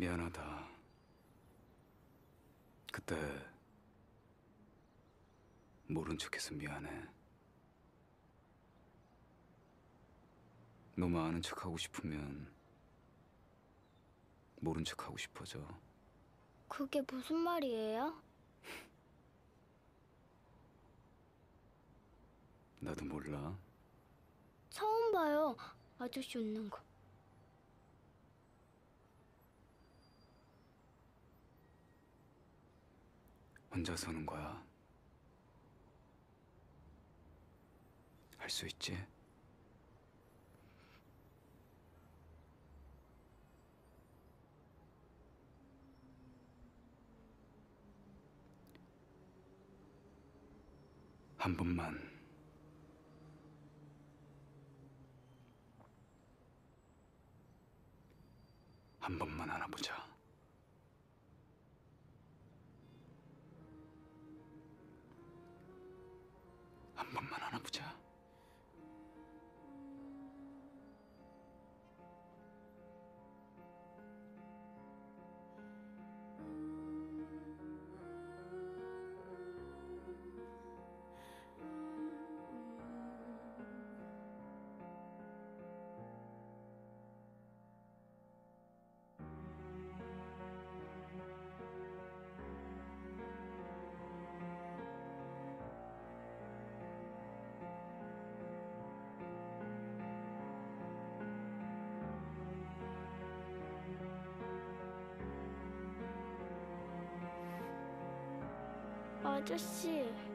미안하다. 그때 모른 척해서 미안해. 너무 아는 척하고 싶으면 모른 척하고 싶어져. 그게 무슨 말이에요? 나도 몰라. 처음 봐요, 아저씨 웃는 거. 혼자 서는 거야. 할 수 있지? 한 번만. 한 번만 안아보자. 한 번만 안아보자. 아저씨.